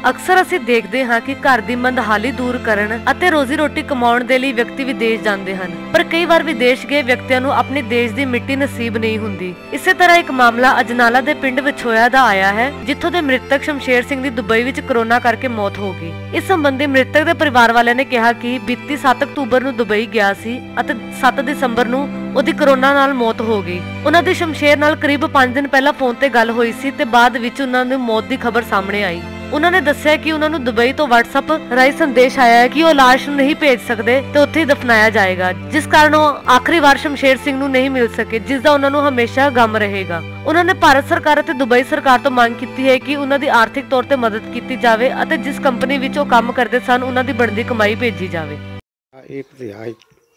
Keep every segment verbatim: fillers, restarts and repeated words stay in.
अक्सर असीं देखते हाँ कि घर की मंदहाली दूर करन अते रोजी रोटी कमाउण दे लई व्यक्ति विदेश जाते हैं, पर कई बार विदेश गए व्यक्तियों नूं अपने देश की मिट्टी नसीब नहीं हुंदी। इसे तरह एक मामला अजनाला दे पिंड विछोया दा आया है, जिथों दे मृतक शमशेर सिंह दी दुबई विच कोरोना करके मौत हो गई। इस संबंधी मृतक दे परिवार वालिਆਂ ने कहा कि बीती सत्त अक्तूबर नूं दुबई गया सी अते सत्त दिसंबर नूं ਉਹਦੀ कोरोना नाल मौत हो गई। ਉਹਨਾਂ ਦੀ ਸ਼ਮਸ਼ੇਰ ਨਾਲ करीब पांच दिन पहला फोन ते गल हुई सी ते बाद विच ਉਹਨਾਂ ਨੂੰ मौत ਦੀ खबर सामने आई। ਉਹਨਾਂ ने दस्सिया कि ਉਹਨਾਂ ਨੂੰ दुबई तो WhatsApp राही संदेश आया है कि ਉਹ ਲਾਸ਼ ਨੂੰ नहीं भेज सकते ਤੇ ਉੱਥੇ ਹੀ ਦਫਨਾਇਆ ਜਾਏਗਾ, जिस कारण ਉਹ आखिरी बार शमशेर सिंह ਨੂੰ नहीं मिल सके, जिस ਦਾ ਉਹਨਾਂ ਨੂੰ हमेशा गम रहेगा। ਉਹਨਾਂ ने भारत सरकार ਅਤੇ दुबई सरकार ਤੋਂ ਮੰਗ ਕੀਤੀ ਹੈ ਕਿ ਉਹਨਾਂ ਦੀ ਆਰਥਿਕ ਤੌਰ ਤੇ ਮਦਦ ਕੀਤੀ ਜਾਵੇ ਅਤੇ जिस कंपनी ਵਿੱਚ ਉਹ ਕੰਮ ਕਰਦੇ ਸਨ ਉਹਨਾਂ ਦੀ ਬਣਦੀ ਕਮਾਈ ਭੇਜੀ ਜਾਵੇ। एक रिहाई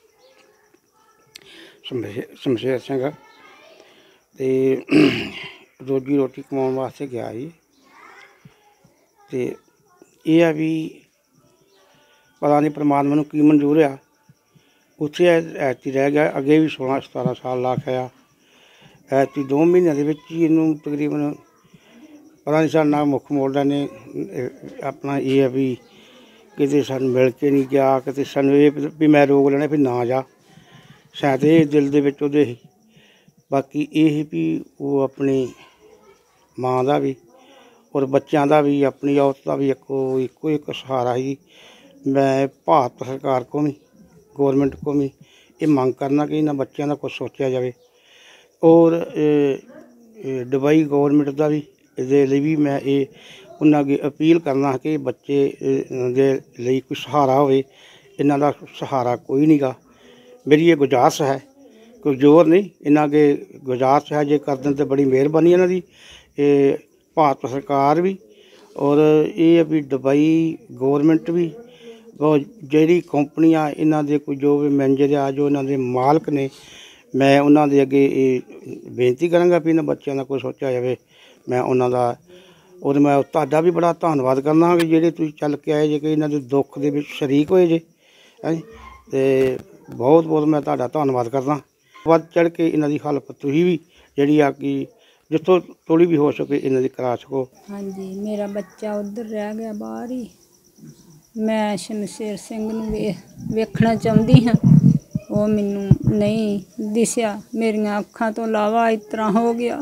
शमशेर सिंह ते रोजी रोटी कमाने वास्ते गया ही ते यह है भी पता नहीं परमात्मा नूं की मंजूर आ, उत्थे ऐती रह गया। अगे भी सोलह सतारह साल ला खाया, ऐती दो महीनों के विच ही इनू तकरीबन पता नहीं साडा मुख मोड़ा ने अपना ये है भी किते सानूं मिल के नहीं गया, किते सानूं ये भी मैं रोक लेना भी ना जा, शायद ये दिल दे विच उहदे ही। बाकी ये भी वो अपनी माँ का भी और बच्चों का भी अपनी औरत का भी एको एको एक सहारा ही। मैं भारत सरकार को भी गौरमेंट को भी ये मंग करना कि इन्होंने बच्चों का कुछ सोचा जाए और दुबई गौरमेंट का भी इहदे लई भी मैं ये उन्होंने अगे अपील करना कि बच्चे दे लई कोई सहारा होवे, इन्हां दा सहारा कोई नहीं गा। मेरी ये गुजारिश है, कोई जोर नहीं, इन्हां अगे गुजारिश है, जे कर दें तो बड़ी मेहरबानी इन्हां दी भारत सरकार भी और ये भी दुबई गौरमेंट भी जिहड़ी कंपनियां इन्हां दे कोई जो भी मैनेजर आ जो इन्हां दे मालक ने, मैं उन्हां दे अगे बेनती करांगा भी इन्हां बच्चों का कोई सोचा जाए। मैं उन्हां दा और मैं तुहाडा भी बड़ा धन्नवाद करना कि जिहड़े तुसीं चल के आए जे कि इन्हां दे दुख दे विच शरीक होए जे है ते बहुत बहुत मैं तुहाडा धन्नवाद करदा। वध चढ़ के इन्हां दी हेल्प तुसीं भी जिहड़ी आ कि जिथों थोड़ी भी हो सके इन्हां दी करा सको। हाँ जी, मेरा बच्चा उधर रह गया बाहर ही, मैं शमशेर सिंह नूं वे वेखना चाहुंदी हाँ, वो मैनूं नहीं दिसिया, मेरियां अखां तो इलावा इस तरह हो गया।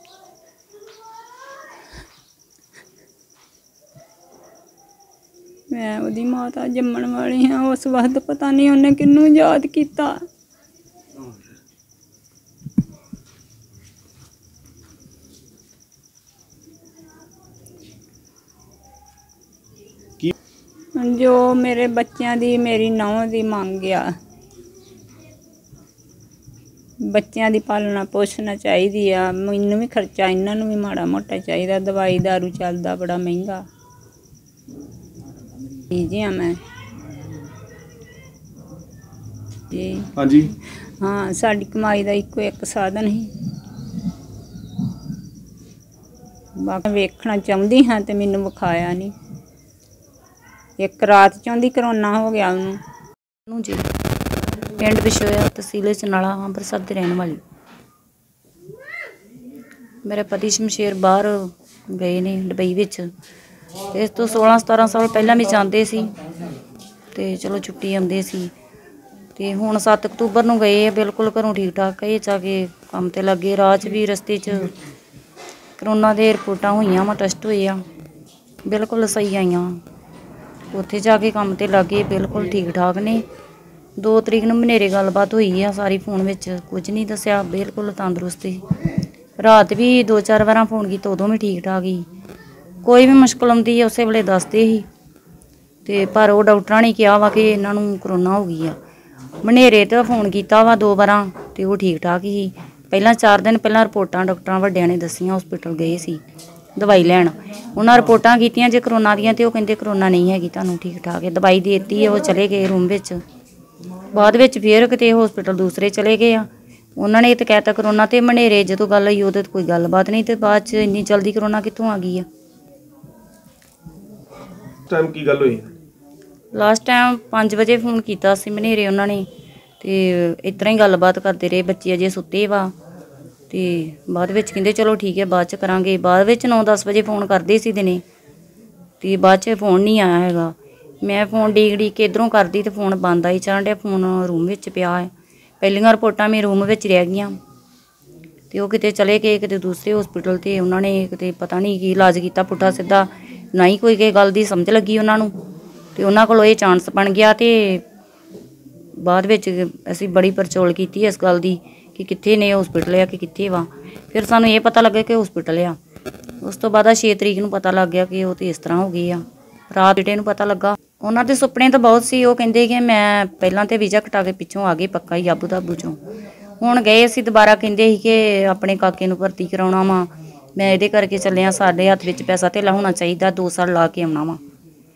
मैं उहदी माता जम्मण वाली हाँ, उस वक्त पता नहीं उन्हें किन्नू याद किया। जो मेरे बच्चों की मेरी नौं की मंग आ, बच्चों की पालना पोषना चाहिए आ, मैनू भी खर्चा इन्हों भी माड़ा मोटा चाहिए, दवाई दारू चलता बड़ा महंगा जी। हाँ मैं जी हाँ जी हाँ, साड़ी कमाई का इको एक साधन ही, बाकी वेखना चाहती हाँ तो मैनू विखाया नहीं। एक रात चाहती करोना हो गया उन्होंने जी। पिंड विछोया तहसील अजनाला अंमृतसर की रहने वाली। मेरे पति शमशेर बाहर गए ने दुबई विच, इस तो सोलह सतारह साल पहला भी जाते सी ते चलो छुट्टी आते सी ते हुण सत्त अक्तूबर नूं गए, बिल्कुल घरों ठीक ठाक कहे जाके काम ते लगे। रात भी रस्ते च करोना दे रिपोर्टां होईयां वा, टेस्ट होए आ, बिल्कुल सही आईयां। उत्थे जाके काम ते लगे, बिल्कुल ठीक ठाक ने। दो तरीक नूं मनेरे गलबात हुई आ सारी, फोन विच कुछ नहीं दस्सिया, बिल्कुल तंदरुस्त ही। रात भी दो चार बार फोन कीता, उदों भी ठीक ठाक ही। कोई भी मुश्किल आउंदी है उस वेले दसदे ही ते पर वो डॉक्टरां ने कहा वा कि इन्हां नूं करोना हो गई आ। मनेरे ते फोन कीता वा दो बार ते वो ठीक ठाक ही। पहला चार दिन पहला रिपोर्टां डॉक्टरां वड्डियां ने दस्सियां, हॉस्पिटल गए सी दवाई लैण, उन्हां रिपोर्टां कीतियां जे करोना दियां ते वो कहंदे करोना नहीं हैगी, तुहानूं ठीक ठाक है। दवाई देती है, वो चले गए रूम विच। बाद विच फिर किते हॉस्पिटल दूसरे चले गए आ, उन्होंने तो कहता करोना ते मनेरे जदों गल होई उदों कोई गलबात नहीं, तो बाद च इन्नी जल्दी करोना कित्थों आ गई है। टाइम की गल हुई? लास्ट टाइम पाँच बजे फोन किया मनेरे उन्होंने, तो इस तरह ही गलबात करते रहे। बच्चे अजे सुते वा तो बाद विच कहंदे चलो ठीक है बाद च करांगे। बाद विच नौ दस बजे फोन करते सी दिने ਤੇ ਬਾਅਦ 'ਚ ਫੋਨ ਨਹੀਂ ਆਇਆ ਹੈਗਾ। ਮੈਂ ਫੋਨ ਡੀਕ ਡੀਕ ਕੇ ਇੱਧਰੋਂ ਕਰਦੀ ਤੇ ਫੋਨ ਬੰਦ ਆਈ ਚੱਲਣ ਡਿਆ, ਫੋਨ ਰੂਮ ਵਿੱਚ ਪਿਆ ਹੈ। ਪਹਿਲੀਆਂ ਰਿਪੋਰਟਾਂ ਮੇਰੇ ਰੂਮ ਵਿੱਚ ਰਹਿ ਗਈਆਂ ਤੇ ਉਹ ਕਿਤੇ ਚਲੇ ਗਏ ਕਿਤੇ ਦੂਸਰੇ ਹਸਪੀਟਲ ਤੇ ਉਹਨਾਂ ਨੇ ਕਿਤੇ ਪਤਾ ਨਹੀਂ ਕੀ ਇਲਾਜ ਕੀਤਾ ਪੁੱਠਾ ਸਿੱਧਾ, ਨਾ ਹੀ ਕੋਈ ਕਿਸੇ ਗੱਲ ਦੀ ਸਮਝ ਲੱਗੀ ਉਹਨਾਂ ਨੂੰ ਤੇ ਉਹਨਾਂ ਕੋਲੋਂ ਇਹ ਚਾਂਸ ਬਣ ਗਿਆ। ਤੇ ਬਾਅਦ ਵਿੱਚ ਅਸੀਂ ਬੜੀ ਪਰਚੋਲ ਕੀਤੀ ਇਸ ਗੱਲ ਦੀ ਕਿ ਕਿੱਥੇ ਨੇ ਹਸਪੀਟਲ ਆ ਕਿ ਕਿੱਥੇ ਵਾ। ਫਿਰ ਸਾਨੂੰ ਇਹ ਪਤਾ ਲੱਗਾ ਕਿ ਹਸਪੀਟਲ ਆ। ਉਸ ਤੋਂ ਬਾਅਦ ਛੇ ਤਰੀਕ ਨੂੰ ਪਤਾ ਲੱਗ ਗਿਆ ਕਿ ਉਹ ਤੇ ਇਸ ਤਰ੍ਹਾਂ ਹੋ ਗਈ ਆ। ਰਾਤ ਬੇਟੇ ਨੂੰ ਪਤਾ ਲੱਗਾ। ਉਹਨਾਂ ਦੇ ਸੁਪਨੇ ਤਾਂ ਬਹੁਤ ਸੀ। ਉਹ ਕਹਿੰਦੇ ਕਿ ਮੈਂ ਪਹਿਲਾਂ ਤੇ ਵੀਜ਼ਾ ਕਟਾ ਕੇ ਪਿੱਛੋਂ ਆ ਗਈ ਪੱਕਾ ਹੀ ਆਬੂ ਦਾਬੂ ਚੋਂ। ਹੁਣ ਗਏ ਅਸੀਂ ਦੁਬਾਰਾ, ਕਹਿੰਦੇ ਸੀ ਕਿ ਆਪਣੇ ਕਾਕੇ ਨੂੰ ਭਰਤੀ ਕਰਾਉਣਾ ਵਾ, ਮੈਂ ਇਹਦੇ ਕਰਕੇ ਚੱਲਿਆ, ਸਾਡੇ ਹੱਥ ਵਿੱਚ ਪੈਸਾ ਧੇਲਾ ਹੋਣਾ ਚਾਹੀਦਾ, ਦੋ ਸਾਲ ਲਾ ਕੇ ਆਉਣਾ ਵਾ।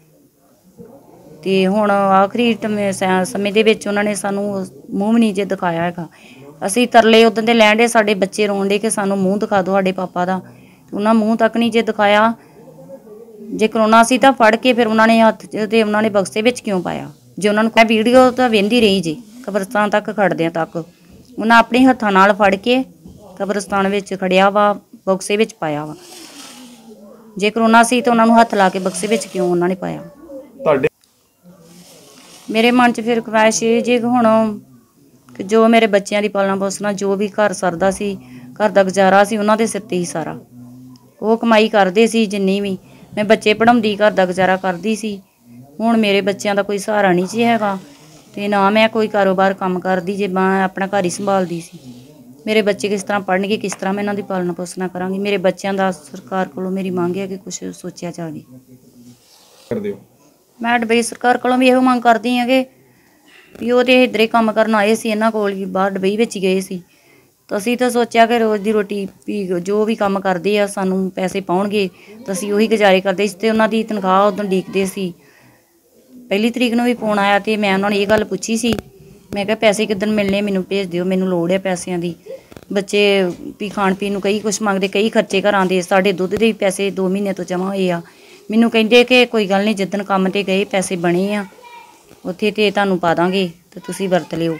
ਤੇ ਹੁਣ ਆਖਰੀ ਸਮੇਂ ਦੇ ਵਿੱਚ ਉਹਨਾਂ ਨੇ ਸਾਨੂੰ ਮੂੰਹ ਵੀ ਨਹੀਂ ਜੇ ਦਿਖਾਇਆ ਹੈਗਾ। ਅਸੀਂ ਤਰਲੇ ਉਦੋਂ ਦੇ ਲੈਣ ਡੇ, ਸਾਡੇ ਬੱਚੇ ਰੋਣ ਡੇ ਕਿ ਸਾਨੂੰ ਮੂੰਹ ਦਿਖਾ ਦਿਓ ਸਾਡੇ ਪਾਪਾ ਦਾ, ਉਹਨਾਂ ਮੂੰਹ ਤੱਕ ਨਹੀਂ ਜੇ ਦਿਖਾਇਆ। ਜੇ ਕਰੋਨਾ ਸੀ ਤਾਂ ਫੜ ਕੇ ਫਿਰ ਉਹਨਾਂ ਨੇ ਹੱਥ 'ਚ ਤੇ ਉਹਨਾਂ ਨੇ ਬਕਸੇ ਵਿੱਚ ਕਿਉਂ ਪਾਇਆ? ਜੇ ਉਹਨਾਂ ਨੂੰ ਮੈਂ ਵੀਡੀਓ ਤਾਂ ਵੇਂਦੀ ਰਹੀ ਜੀ, ਕਬਰਸਤਾਨ ਤੱਕ ਖੜਦਿਆਂ ਤੱਕ ਉਹਨਾਂ ਆਪਣੇ ਹੱਥਾਂ ਨਾਲ ਫੜ ਕੇ ਕਬਰਸਤਾਨ ਵਿੱਚ ਖੜਿਆ ਵਾ, ਬਕਸੇ ਵਿੱਚ ਪਾਇਆ ਵਾ। ਜੇ ਕਰੋਨਾ ਸੀ ਤਾਂ ਉਹਨਾਂ ਨੂੰ ਹੱਥ ਲਾ ਕੇ ਬਕਸੇ ਵਿੱਚ ਕਿਉਂ ਉਹਨਾਂ ਨੇ ਪਾਇਆ? ਤੁਹਾਡੇ ਮੇਰੇ ਮਨ 'ਚ ਫਿਰ ਖਵਾਇਸ਼ ਇਹ ਜੇ ਹੁਣ ਕਿ ਜੋ ਮੇਰੇ ਬੱਚਿਆਂ ਦੀ ਪਾਲਣਾ ਪੋਸਣਾ, ਜੋ ਵੀ ਘਰ ਸਰਦਾ ਸੀ, ਘਰ ਦਾ ਗੁਜ਼ਾਰਾ ਸੀ, ਉਹਨਾਂ ਦੇ ਸਿਰ 'ਤੇ ਹੀ ਸਾਰਾ। ਉਹ ਕਮਾਈ ਕਰਦੇ ਸੀ ਜਿੰਨੀ ਵੀ, ਮੈਂ ਬੱਚੇ ਪੜ੍ਹਾਉਂਦੀ, ਘਰ ਦਾ ਗੁਜ਼ਾਰਾ ਕਰਦੀ ਸੀ। ਹੁਣ ਮੇਰੇ ਬੱਚਿਆਂ ਦਾ ਕੋਈ ਸਹਾਰਾ ਨਹੀਂ ਸੀ ਹੈਗਾ ਤੇ ਨਾ ਮੈਂ ਕੋਈ ਕਾਰੋਬਾਰ ਕੰਮ ਕਰਦੀ, ਜੇ ਮੈਂ ਆਪਣਾ ਘਰ ਹੀ ਸੰਭਾਲਦੀ ਸੀ। ਮੇਰੇ ਬੱਚੇ ਕਿਸ ਤਰ੍ਹਾਂ ਪੜ੍ਹਨਗੇ, ਕਿਸ ਤਰ੍ਹਾਂ ਮੈਂ ਇਹਨਾਂ ਦੀ ਪਾਲਣਾ ਪੋਸਣਾ ਕਰਾਂਗੀ? ਮੇਰੇ ਬੱਚਿਆਂ ਦਾ ਸਰਕਾਰ ਕੋਲੋਂ ਮੇਰੀ ਮੰਗ ਹੈ ਕਿ ਕੁਛ ਸੋਚਿਆ ਜਾਵੇ। ਕਰਦੇ ਹੋ? ਮੈਂ ਡੁਬਈ ਸਰਕਾਰ ਕੋਲੋਂ ਵੀ ਇਹੋ ਮੰਗ ਕਰਦੀ ਹਾਂ ਕਿ ਵੀ ਉਹ ਤੇ ਇੱਧਰੇ ਕੰਮ ਕਰਨ ਆਏ ਸੀ, ਇਹਨਾਂ ਕੋਲ ਹੀ ਬਾਹਰ ਡੁਬਈ ਵਿੱਚ ਹੀ ਗਏ ਸੀ। ਤਾਂ ਅਸੀਂ ਤਾਂ ਸੋਚਿਆ ਕਿ ਰੋਜ਼ ਦੀ ਰੋਟੀ ਵੀ ਜੋ ਵੀ ਕੰਮ ਕਰਦੇ ਆ ਸਾਨੂੰ ਪੈਸੇ ਪਾਉਣਗੇ ਤਾਂ ਅਸੀਂ ਉਹੀ ਗੁਜ਼ਾਰੇ ਕਰਦੇ ਸੀ ਤੇ ਉਹਨਾਂ ਦੀ ਤਨਖਾਹ ਉਦੋਂ ਉਡੀਕਦੇ ਸੀ। ਪਹਿਲੀ ਤਰੀਕ ਨੂੰ ਵੀ ਫੋਨ ਆਇਆ ਤੇ ਮੈਂ ਉਹਨਾਂ ਨੂੰ ਇਹ ਗੱਲ ਪੁੱਛੀ ਸੀ, ਮੈਂ ਕਿਹਾ ਪੈਸੇ ਕਿੱਦਣ ਮਿਲਣੇ, ਮੈਨੂੰ ਭੇਜ ਦਿਓ, ਮੈਨੂੰ ਲੋੜ ਹੈ ਪੈਸਿਆਂ ਦੀ। ਬੱਚੇ ਵੀ ਖਾਣ ਪੀਣ ਨੂੰ ਕਈ ਕੁਛ ਮੰਗਦੇ, ਕਈ ਖਰਚੇ ਘਰਾਂ ਦੇ, ਸਾਡੇ ਦੁੱਧ ਦੇ ਵੀ ਪੈਸੇ ਦੋ ਮਹੀਨੇ ਤੋਂ ਜਮ੍ਹਾਂ ਹੋਏ ਆ। ਮੈਨੂੰ ਕਹਿੰਦੇ ਕਿ ਕੋਈ ਗੱਲ ਨਹੀਂ, ਜਿੱਦਣ ਕੰਮ 'ਤੇ ਗਏ ਪੈਸੇ ਬਣੇ ਆ ਉੱਥੇ ਤੇ ਤੁਹਾਨੂੰ ਪਾ ਦਾਂਗੇ ਤੇ ਤੁਸੀਂ ਵਰਤ ਲਿਓ।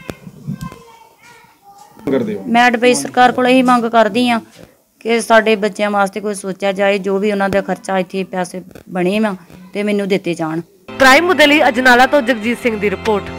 ਮੈਂ ਡੁਬਈ ਸਰਕਾਰ ਕੋਲ ਇਹੀ ਮੰਗ ਕਰਦੀ ਹਾਂ ਕਿ ਸਾਡੇ ਬੱਚਿਆਂ ਵਾਸਤੇ ਕੋਈ ਸੋਚਿਆ ਜਾਏ, ਜੋ ਵੀ ਉਹਨਾਂ ਦਾ ਖਰਚਾ ਇੱਥੇ ਪੈਸੇ ਬਣੇ ਵਾ ਤੇ ਮੈਨੂੰ ਦਿੱਤੇ ਜਾਣ। ਪ੍ਰਾਈਮ ਦੇ ਲਈ ਅਜਨਾਲਾ ਤੋਂ ਜਗਜੀਤ ਸਿੰਘ ਦੀ ਰਿਪੋਰਟ।